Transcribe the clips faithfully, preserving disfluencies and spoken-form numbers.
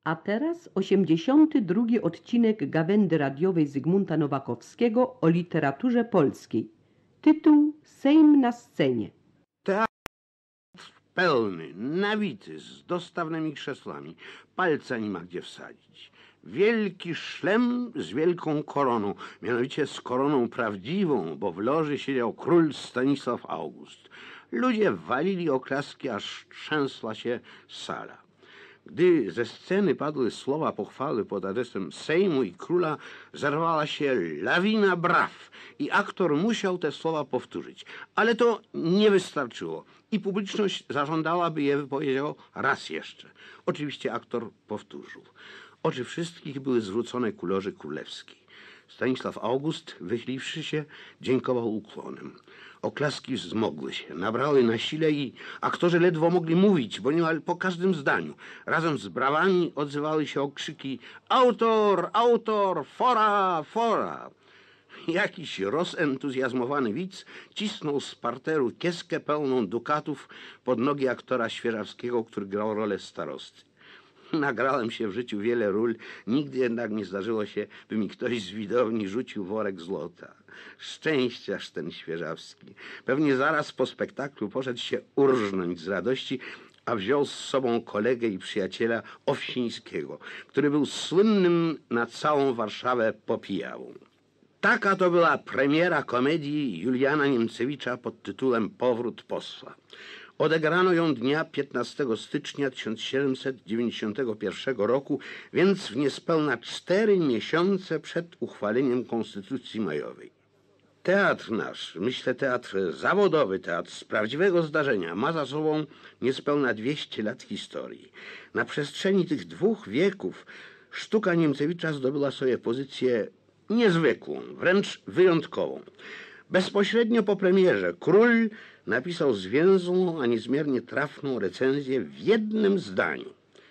A teraz osiemdziesiąty drugi odcinek gawędy radiowej Zygmunta Nowakowskiego o literaturze polskiej. Tytuł Sejm na scenie. Teatr pełny, nabity, z dostawnymi krzesłami. Palca nie ma gdzie wsadzić. Wielki szlem z wielką koroną, mianowicie z koroną prawdziwą, bo w loży siedział król Stanisław August. Ludzie walili oklaski, aż trzęsła się sala. Gdy ze sceny padły słowa pochwały pod adresem Sejmu i króla, zerwała się lawina braw i aktor musiał te słowa powtórzyć. Ale to nie wystarczyło i publiczność zażądała, by je wypowiedział raz jeszcze. Oczywiście aktor powtórzył. Oczy wszystkich były zwrócone ku loży królewskiej. Stanisław August, wychyliwszy się, dziękował ukłonem. Oklaski wzmogły się, nabrały na sile i aktorzy ledwo mogli mówić, bo niemal po każdym zdaniu. Razem z brawami odzywały się okrzyki: autor, autor, fora, fora. Jakiś rozentuzjazmowany widz cisnął z parteru kieskę pełną dukatów pod nogi aktora Świeżawskiego, który grał rolę starosty. Nagrałem się w życiu wiele ról, nigdy jednak nie zdarzyło się, by mi ktoś z widowni rzucił worek złota. Szczęściarz ten Świeżawski. Pewnie zaraz po spektaklu poszedł się urżnąć z radości, a wziął z sobą kolegę i przyjaciela Owsińskiego, który był słynnym na całą Warszawę popijałą. Taka to była premiera komedii Juliana Niemcewicza pod tytułem Powrót posła. Odegrano ją dnia piętnastego stycznia tysiąc siedemset dziewięćdziesiątego pierwszego roku, więc w niespełna cztery miesiące przed uchwaleniem Konstytucji Majowej. Teatr nasz, myślę teatr zawodowy, teatr z prawdziwego zdarzenia, ma za sobą niespełna dwieście lat historii. Na przestrzeni tych dwóch wieków sztuka Niemcewicza zdobyła sobie pozycję niezwykłą, wręcz wyjątkową. Bezpośrednio po premierze król napisał zwięzłą, a niezmiernie trafną recenzję w jednym zdaniu.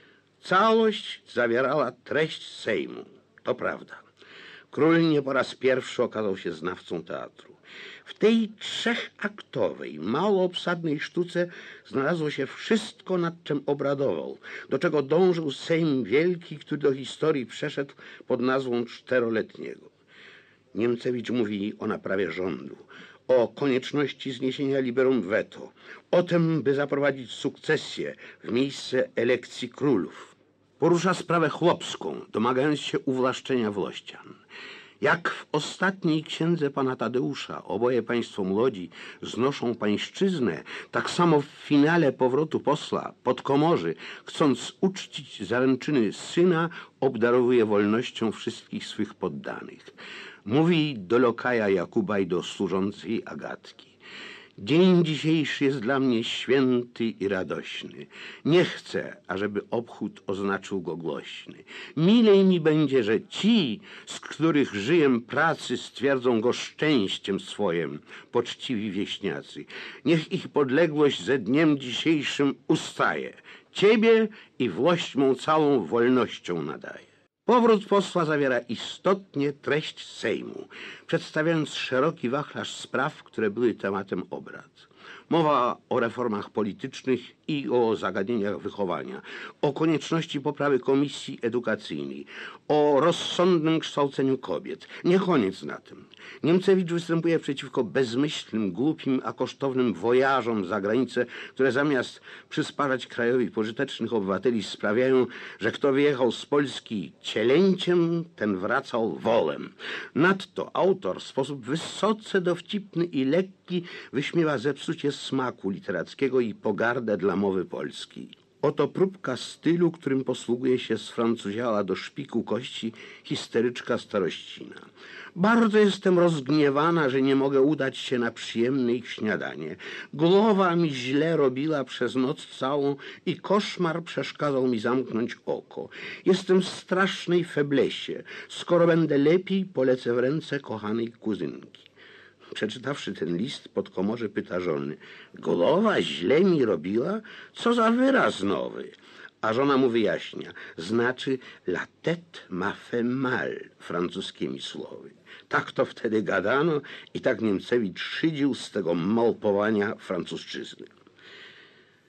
Całość zawierała treść Sejmu. To prawda. Król nie po raz pierwszy okazał się znawcą teatru. W tej trzechaktowej, mało obsadnej sztuce znalazło się wszystko, nad czym obradował, do czego dążył Sejm Wielki, który do historii przeszedł pod nazwą Czteroletniego. Niemcewicz mówi o naprawie rządu, o konieczności zniesienia liberum veto, o tym, by zaprowadzić sukcesję w miejsce elekcji królów. Porusza sprawę chłopską, domagając się uwłaszczenia włościan. Jak w ostatniej księdze pana Tadeusza oboje państwo młodzi znoszą pańszczyznę, tak samo w finale Powrotu posła Podkomorzy, chcąc uczcić zaręczyny syna, obdarowuje wolnością wszystkich swych poddanych. Mówi do lokaja Jakuba i do służącej Agatki: dzień dzisiejszy jest dla mnie święty i radośny. Nie chcę, ażeby obchód oznaczył go głośny. Milej mi będzie, że ci, z których żyjem pracy, stwierdzą go szczęściem swoim, poczciwi wieśniacy. Niech ich podległość ze dniem dzisiejszym ustaje. Ciebie i włość mą całą wolnością nadaje. Powrót posła zawiera istotnie treść Sejmu, przedstawiając szeroki wachlarz spraw, które były tematem obrad. Mowa o reformach politycznych i o zagadnieniach wychowania, o konieczności poprawy komisji edukacyjnej, o rozsądnym kształceniu kobiet. Nie koniec na tym. Niemcewicz występuje przeciwko bezmyślnym, głupim, a kosztownym wojażom za granicę, które zamiast przysparzać krajowi pożytecznych obywateli sprawiają, że kto wyjechał z Polski cielęciem, ten wracał wolem. Nadto autor w sposób wysoce dowcipny i lekki wyśmiewa zepsucie smaku literackiego i pogardę dla mowy polskiej. Oto próbka stylu, którym posługuje się sfrancuziała do szpiku kości histeryczka starościna. Bardzo jestem rozgniewana, że nie mogę udać się na przyjemne ich śniadanie. Głowa mi źle robiła przez noc całą i koszmar przeszkadzał mi zamknąć oko. Jestem w strasznej feblesie. Skoro będę lepiej, polecę w ręce kochanej kuzynki. Przeczytawszy ten list, Podkomorze pyta żony: głowa źle mi robiła? Co za wyraz nowy? A żona mu wyjaśnia: znaczy la tête m'a fait mal, francuskimi słowy. Tak to wtedy gadano i tak Niemcewicz szydził z tego małpowania francuszczyzny.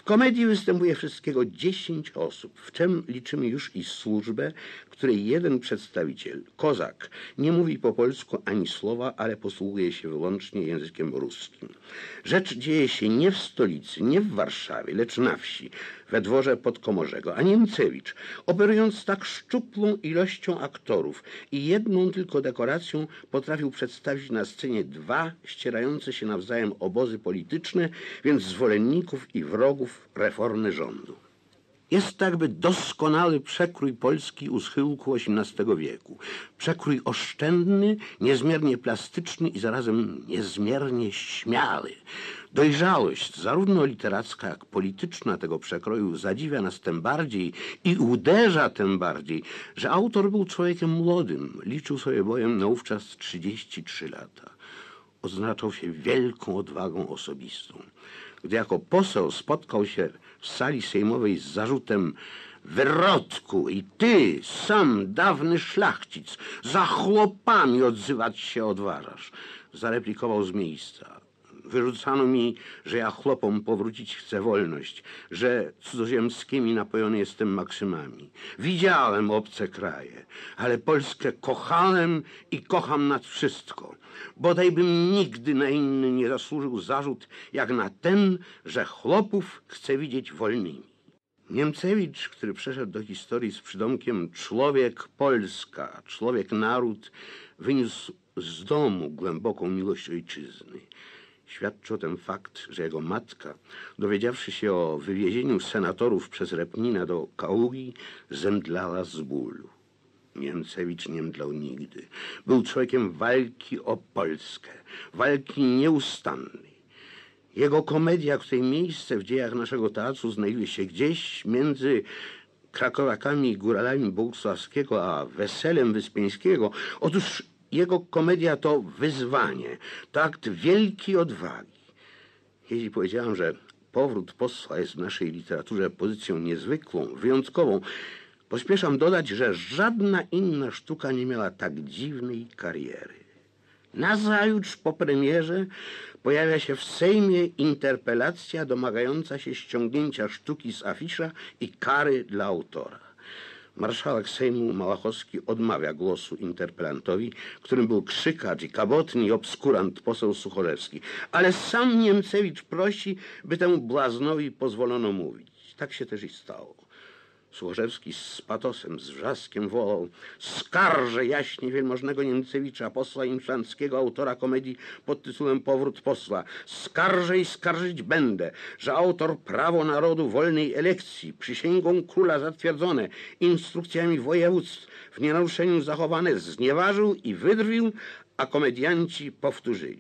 W komedii występuje wszystkiego dziesięć osób, w czym liczymy już i służbę, której jeden przedstawiciel, kozak, nie mówi po polsku ani słowa, ale posługuje się wyłącznie językiem ruskim. Rzecz dzieje się nie w stolicy, nie w Warszawie, lecz na wsi, we dworze Podkomorzego, a Niemcewicz, operując tak szczuplą ilością aktorów i jedną tylko dekoracją, potrafił przedstawić na scenie dwa ścierające się nawzajem obozy polityczne, więc zwolenników i wrogów reformy rządu. Jest to jakby doskonały przekrój Polski u schyłku osiemnastego wieku. Przekrój oszczędny, niezmiernie plastyczny i zarazem niezmiernie śmiały. Dojrzałość, zarówno literacka, jak polityczna tego przekroju zadziwia nas tym bardziej i uderza tym bardziej, że autor był człowiekiem młodym, liczył sobie bowiem naówczas trzydzieści trzy lata. Odznaczał się wielką odwagą osobistą. Gdy jako poseł spotkał się w sali sejmowej z zarzutem wyrodku i ty, sam dawny szlachcic, za chłopami odzywać się odważasz, zareplikował z miejsca. Wyrzucano mi, że ja chłopom powrócić chcę wolność, że cudzoziemskimi napojony jestem maksymami. Widziałem obce kraje, ale Polskę kochałem i kocham nad wszystko. Bodaj bym nigdy na inny nie zasłużył zarzut, jak na ten, że chłopów chcę widzieć wolnymi. Niemcewicz, który przeszedł do historii z przydomkiem człowiek Polska, człowiek naród, wyniósł z domu głęboką miłość ojczyzny. Świadczy o tym fakt, że jego matka, dowiedziawszy się o wywiezieniu senatorów przez Repnina do Kaługi, zemdlała z bólu. Niemcewicz nie mdlał nigdy. Był człowiekiem walki o Polskę, walki nieustannej. Jego komedia, której miejsce w dziejach naszego teatru znajduje się gdzieś między Krakowakami i Góralami Bogusławskiego a Weselem Wyspiańskiego, otóż jego komedia to wyzwanie, to akt wielkiej odwagi. Jeśli powiedziałam, że powrót posła jest w naszej literaturze pozycją niezwykłą, wyjątkową, pośpieszam dodać, że żadna inna sztuka nie miała tak dziwnej kariery. Nazajutrz po premierze pojawia się w Sejmie interpelacja domagająca się ściągnięcia sztuki z afisza i kary dla autora. Marszałek Sejmu Małachowski odmawia głosu interpelantowi, którym był krzykacz i kabotny i obskurant poseł Suchorzewski. Ale sam Niemcewicz prosi, by temu blaznowi pozwolono mówić. Tak się też i stało. Suchorzewski z patosem, z wrzaskiem wołał: skarżę jaśnie wielmożnego Niemcewicza, posła imszanskiego, autora komedii pod tytułem Powrót posła. Skarżę i skarżyć będę, że autor prawo narodu wolnej elekcji, przysięgą króla zatwierdzone, instrukcjami województw w nienaruszeniu zachowane, znieważył i wydrwił, a komedianci powtórzyli.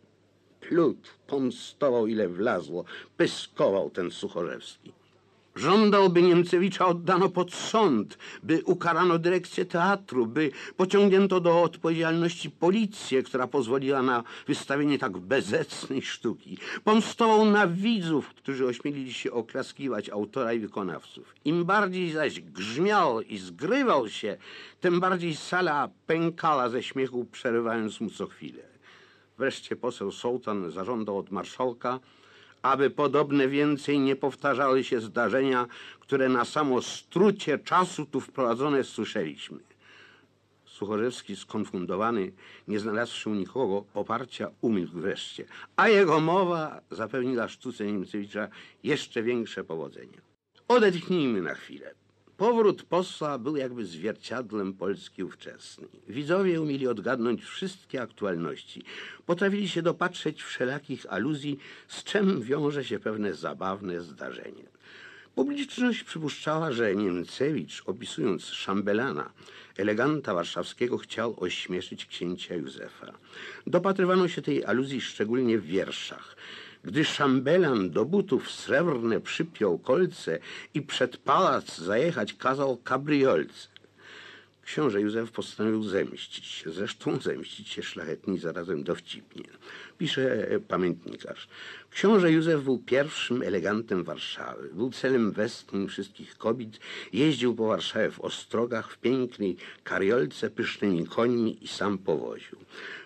Plód pomstował ile wlazło, pyskował ten Suchorzewski. Żądał, by Niemcewicza oddano pod sąd, by ukarano dyrekcję teatru, by pociągnięto do odpowiedzialności policję, która pozwoliła na wystawienie tak bezecnej sztuki. Pomstował na widzów, którzy ośmielili się oklaskiwać autora i wykonawców. Im bardziej zaś grzmiał i zgrywał się, tym bardziej sala pękała ze śmiechu, przerywając mu co chwilę. Wreszcie poseł Sołtan zażądał od marszałka, aby podobne więcej nie powtarzały się zdarzenia, które na samo strucie czasu tu wprowadzone słyszeliśmy. Suchorzewski, skonfundowany, nie znalazłszy u nikogo poparcia, umilkł wreszcie, a jego mowa zapewniła sztuce Niemcewicza jeszcze większe powodzenie. Odetchnijmy na chwilę. Powrót posła był jakby zwierciadłem Polski ówczesnej. Widzowie umieli odgadnąć wszystkie aktualności. Potrafili się dopatrzeć wszelakich aluzji, z czym wiąże się pewne zabawne zdarzenie. Publiczność przypuszczała, że Niemcewicz, opisując szambelana, eleganta warszawskiego, chciał ośmieszyć księcia Józefa. Dopatrywano się tej aluzji szczególnie w wierszach. Gdy szambelan do butów srebrne przypiął kolce i przed pałac zajechać kazał kabriolce. Książę Józef postanowił zemścić się, zresztą zemścić się szlachetnie i zarazem dowcipnie. Pisze pamiętnikarz. Książę Józef był pierwszym elegantem Warszawy. Był celem westchnień wszystkich kobiet. Jeździł po Warszawie w ostrogach, w pięknej kariolce, pysznymi końmi i sam powoził.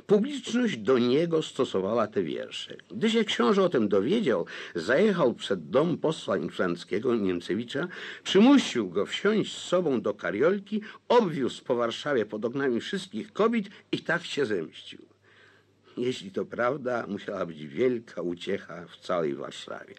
Publiczność do niego stosowała te wiersze. Gdy się książę o tym dowiedział, zajechał przed dom posła inflanckiego Niemcewicza, przymusił go wsiąść z sobą do kariolki, obwiózł po Warszawie pod oknami wszystkich kobiet i tak się zemścił. Jeśli to prawda, musiała być wielka uciecha w całej Warszawie.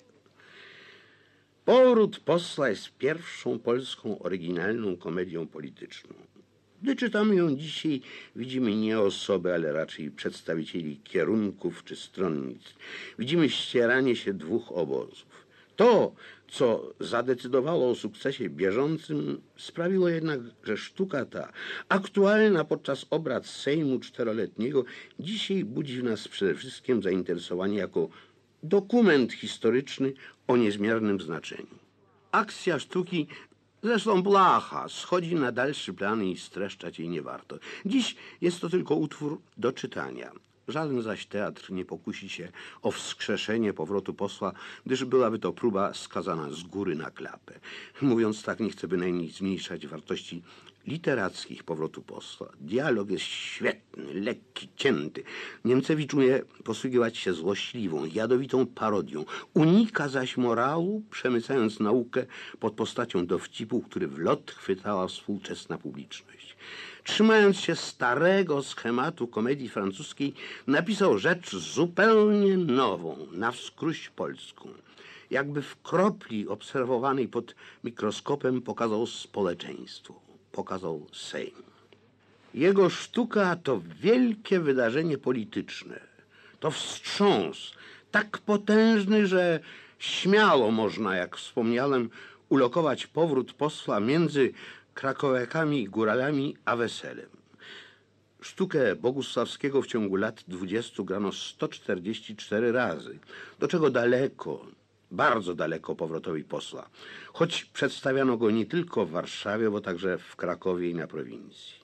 Powrót posła jest pierwszą polską oryginalną komedią polityczną. Gdy czytamy ją dzisiaj, widzimy nie osoby, ale raczej przedstawicieli kierunków czy stronnic. Widzimy ścieranie się dwóch obozów. To, co zadecydowało o sukcesie bieżącym, sprawiło jednak, że sztuka ta, aktualna podczas obrad Sejmu Czteroletniego, dzisiaj budzi w nas przede wszystkim zainteresowanie jako dokument historyczny o niezmiernym znaczeniu. Akcja sztuki, zresztą blacha, schodzi na dalszy plan i streszczać jej nie warto. Dziś jest to tylko utwór do czytania. Żaden zaś teatr nie pokusi się o wskrzeszenie powrotu posła, gdyż byłaby to próba skazana z góry na klapę. Mówiąc tak, nie chcę bynajmniej zmniejszać wartości literackich powrotu posła. Dialog jest świetny, lekki, cięty. Niemcewicz umie posługiwać się złośliwą, jadowitą parodią. Unika zaś morału, przemycając naukę pod postacią dowcipu, który w lot chwytała współczesna publiczność. Trzymając się starego schematu komedii francuskiej, napisał rzecz zupełnie nową, na wskróś polską. Jakby w kropli obserwowanej pod mikroskopem pokazał społeczeństwo, pokazał Sejm. Jego sztuka to wielkie wydarzenie polityczne. To wstrząs tak potężny, że śmiało można, jak wspomniałem, ulokować powrót posła między Krakowiakami i Góralami a Weselem. Sztukę Bogusławskiego w ciągu lat dwudziestu grano sto czterdzieści cztery razy, do czego daleko, bardzo daleko powrotowi posła, choć przedstawiano go nie tylko w Warszawie, bo także w Krakowie i na prowincji.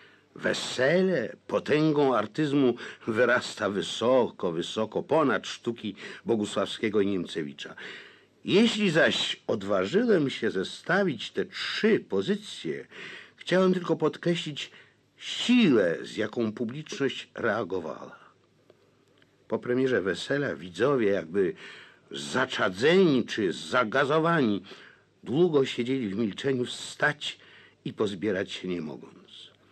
Wesele potęgą artyzmu wyrasta wysoko, wysoko ponad sztuki Bogusławskiego i Niemcewicza. Jeśli zaś odważyłem się zestawić te trzy pozycje, chciałem tylko podkreślić siłę, z jaką publiczność reagowała. Po premierze Wesela widzowie, jakby zaczadzeni czy zagazowani, długo siedzieli w milczeniu, wstać i pozbierać się nie mogąc.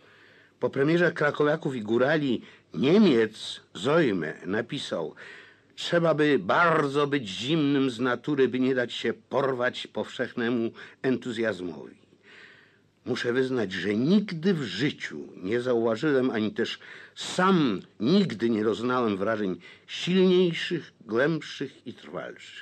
Po premierze Krakowiaków i Górali Niemiec Zojmę napisał: trzeba by bardzo być zimnym z natury, by nie dać się porwać powszechnemu entuzjazmowi. Muszę wyznać, że nigdy w życiu nie zauważyłem, ani też sam nigdy nie doznałem wrażeń silniejszych, głębszych i trwalszych.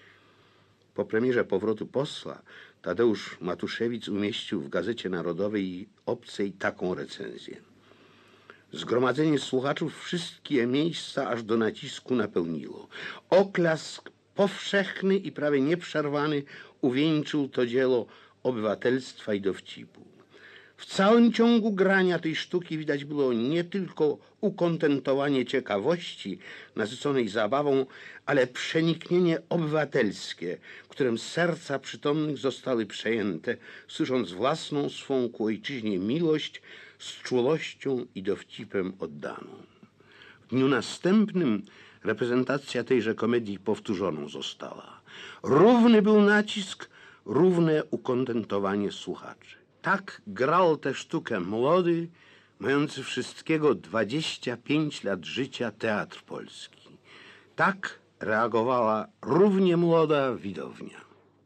Po premierze powrotu posła Tadeusz Matuszewicz umieścił w Gazecie Narodowej i Obcej taką recenzję. Zgromadzenie słuchaczów wszystkie miejsca aż do nacisku napełniło. Oklask powszechny i prawie nieprzerwany uwieńczył to dzieło obywatelstwa i dowcipu. W całym ciągu grania tej sztuki widać było nie tylko ukontentowanie ciekawości nasyconej zabawą, ale przeniknienie obywatelskie, którym serca przytomnych zostały przejęte, słysząc własną swą ku ojczyźnie miłość z czułością i dowcipem oddaną. W dniu następnym reprezentacja tejże komedii powtórzoną została. Równy był nacisk, równe ukontentowanie słuchaczy. Tak grał tę sztukę młody, mający wszystkiego dwadzieścia pięć lat życia teatr polski. Tak reagowała równie młoda widownia.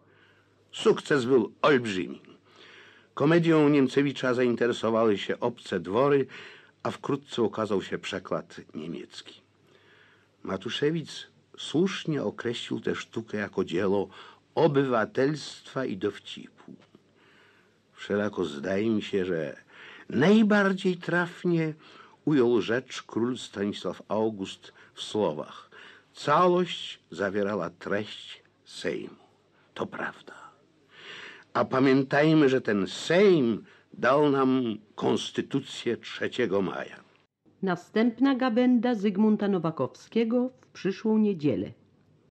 Sukces był olbrzymi. Komedią Niemcewicza zainteresowały się obce dwory, a wkrótce ukazał się przekład niemiecki. Matuszewicz słusznie określił tę sztukę jako dzieło obywatelstwa i dowcipu. Wszelako zdaje mi się, że najbardziej trafnie ujął rzecz król Stanisław August w słowach: całość zawierała treść Sejmu. To prawda. A pamiętajmy, że ten Sejm dał nam konstytucję trzeciego maja. Następna gawenda Zygmunta Nowakowskiego w przyszłą niedzielę.